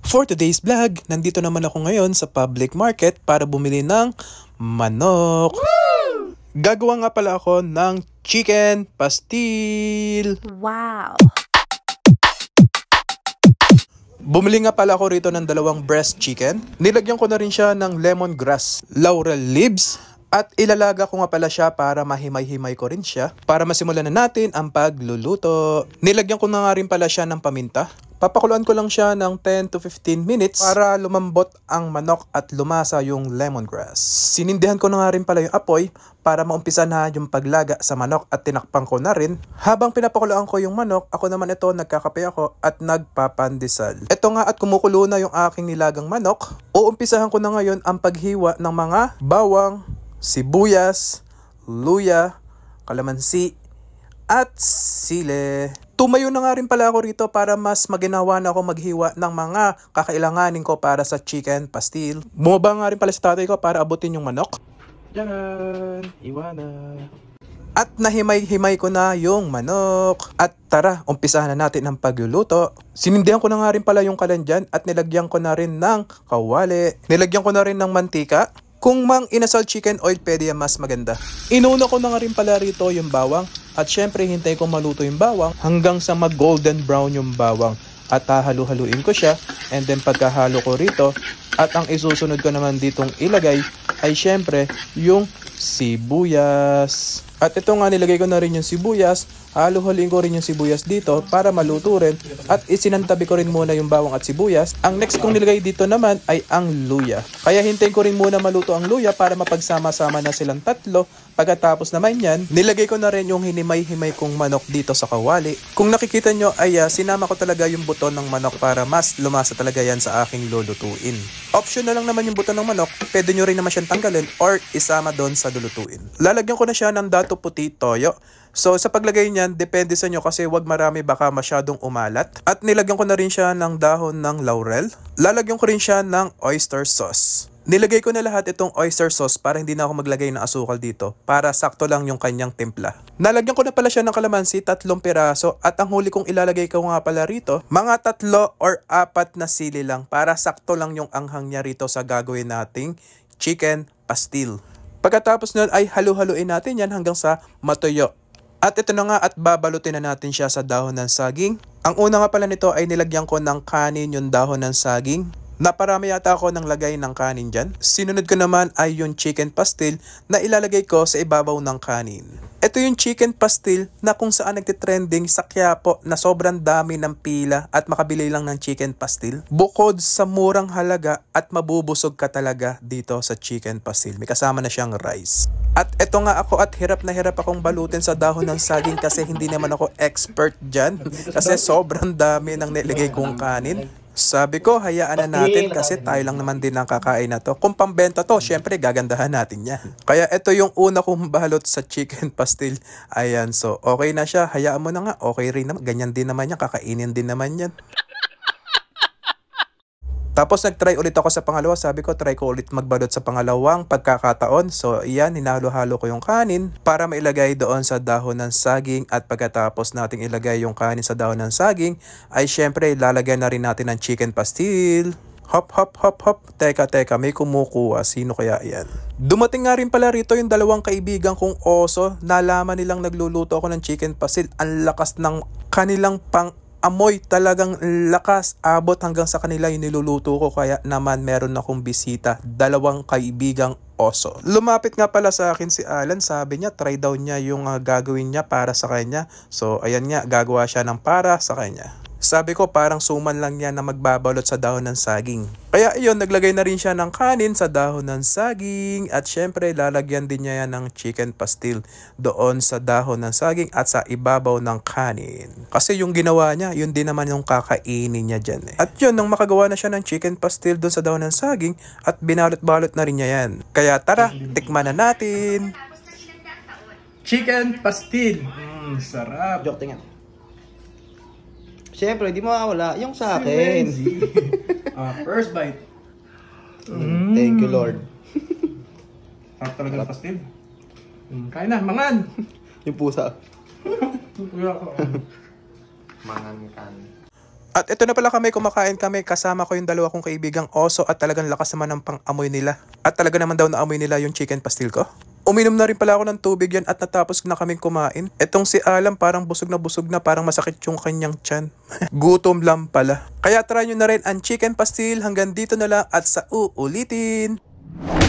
For today's vlog, nandito naman ako ngayon sa public market para bumili ng manok. Woo! Gagawa nga pala ako ng chicken pastil. Wow! Bumili nga pala ako rito ng 2 breast chicken. Nilagyan ko na rin siya ng lemongrass, laurel leaves, at ilalaga ko nga pala siya para mahimay-himay ko rin siya para masimulan na natin ang pagluluto. Nilagyan ko na nga rin pala siya ng paminta. Papakuluan ko lang siya ng 10 to 15 minutes para lumambot ang manok at lumasa yung lemongrass. Sinindihan ko na nga rin pala yung apoy para maumpisa na yung paglaga sa manok at tinakpan ko na rin. Habang pinapakuluan ko yung manok, ako naman ito nagkakape ako at nagpapandesal. Ito nga at kumukulo na yung aking nilagang manok. Uumpisahan ko na ngayon ang paghiwa ng mga bawang, sibuyas, luya, kalamansi, at sile. Tumayo na nga rin pala ako rito para mas maginawa na ako maghiwa ng mga kakailanganin ko para sa chicken pastil. Bumaba nga rin pala sa tatay ko para abutin yung manok. Diyan, iwana. At nahimay-himay ko na yung manok. At tara, umpisahan na natin ang pagluluto. Sinindihan ko na nga rin pala yung kalan dyan at nilagyan ko na rin ng kawali. Nilagyan ko na rin ng mantika. Kung mang inasal chicken oil, pwede yan mas maganda. Inuna ko na nga rin pala rito yung bawang. At syempre, hintay ko maluto yung bawang hanggang sa mag-golden brown yung bawang. At hahalu-haluin ko siya. And then pagkahalo ko rito, at ang isusunod ko naman ditong ilagay ay syempre yung sibuyas. At ito nga, nilagay ko na rin yung sibuyas. Halu-haluin ko rin yung sibuyas dito para maluto rin. At isinantabi ko rin muna yung bawang at sibuyas. Ang next kong nilagay dito naman ay ang luya. Kaya hintayin ko rin muna maluto ang luya para mapagsama-sama na silang tatlo. Pagkatapos naman yan, nilagay ko na rin yung hinimay-himay kong manok dito sa kawali. Kung nakikita nyo ay sinama ko talaga yung buto ng manok para mas lumasa talaga yan sa aking lulutuin. Option na lang naman yung buto ng manok. Pwede nyo rin naman siyang tanggalin or isama doon sa lulutuin. Lalagyan ko na siya ng dato puti toyo. So sa paglagay niyan, depende sa inyo kasi wag marami baka masyadong umalat. At nilagyan ko na rin siya ng dahon ng laurel. Lalagyan ko rin siya ng oyster sauce. Nilagay ko na lahat itong oyster sauce para hindi na ako maglagay ng asukal dito. Para sakto lang yung kanyang timpla. Nalagyan ko na pala siya ng kalamansi, 3 piraso. At ang huli kong ilalagay ko nga pala rito, mga 3 or 4 na sili lang. Para sakto lang yung anghang niya rito sa gagawin nating chicken pastil. Pagkatapos nun ay halu-haluin natin yan hanggang sa matuyo. At ito na nga at babalutin na natin siya sa dahon ng saging. Ang una nga pala nito ay nilagyan ko ng kanin yung dahon ng saging. Naparami yata ako ng lagay ng kanin dyan. Sinunod ko naman ay yung chicken pastil na ilalagay ko sa ibabaw ng kanin. Ito yung chicken pastil na kung saan nagtitrending sa Quiapo na sobrang dami ng pila at makabili lang ng chicken pastil. Bukod sa murang halaga at mabubusog ka talaga dito sa chicken pastil. May kasama na siyang rice. At eto nga ako at hirap na hirap akong balutin sa dahon ng saging kasi hindi naman ako expert dyan. Kasi sobrang dami ng nilagay kong kanin. Sabi ko, hayaan na natin kasi tayo lang naman din ang kakain na to. Kung pambenta to, syempre gagandahan natin yan. Kaya ito yung una kong balot sa chicken pastil. Ayan, so okay na siya. Hayaan mo na nga, okay rin naman. Ganyan din naman yan, kakainin din naman yan. Tapos nag-try ulit ako sa pangalawa. Sabi ko, try ko ulit magbalot sa pangalawang pagkakataon. So, iyan, hinalo-halo ko yung kanin para mailagay doon sa dahon ng saging. At pagkatapos nating ilagay yung kanin sa dahon ng saging, ay syempre, lalagyan na rin natin ng chicken pastil. Hop, hop, hop, hop. Teka, may kumukuha. Sino kaya yan? Dumating nga rin pala rito yung 2 kaibigan kong oso. Nalaman nilang nagluluto ako ng chicken pastil. Ang lakas ng kanilang amoy, talagang lakas, abot hanggang sa kanila yung niluluto ko. Kaya naman meron akong bisita, 2 kaibigang oso. Lumapit nga pala sa akin si Alan, sabi niya try daw niya yung gagawin niya para sa kanya. So ayan nga, gagawa siya ng para sa kanya. Sabi ko parang suman lang yan na magbabalot sa dahon ng saging. Kaya iyon, naglagay na rin siya ng kanin sa dahon ng saging. At syempre, lalagyan din niya yan ng chicken pastil doon sa dahon ng saging at sa ibabaw ng kanin. Kasi yung ginawa niya, yun din naman yung kakainin niya dyan. At yun, nang makagawa na siya ng chicken pastil doon sa dahon ng saging, at binalot-balot na rin niya yan. Kaya tara, tikman na natin. Chicken pastil. Sarap. Joke tingnan. Siyempre, di mawawala yung sa akin. First bite. Thank you, Lord. Sarap talaga ng pastil. Kain na, mangan! Yung pusa. Kuya ko. Mangan kan. At ito na pala kami, kumakain kami, kasama ko yung dalawa kong kaibigang oso at talagang lakas naman ng pang-amoy nila. At talaga naman daw naamoy nila yung chicken pastil ko. Uminom na rin pala ako ng tubig yan at natapos na kaming kumain. Etong si Alam parang busog na parang masakit yung kanyang tiyan. Gutom lang pala. Kaya try nyo na rin ang chicken pastil. Hanggang dito na lang at sa uulitin.